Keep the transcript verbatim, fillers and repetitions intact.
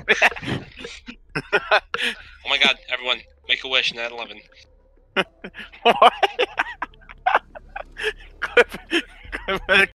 Oh my god, everyone, make a wish, Nat eleven. What? Clip, clip,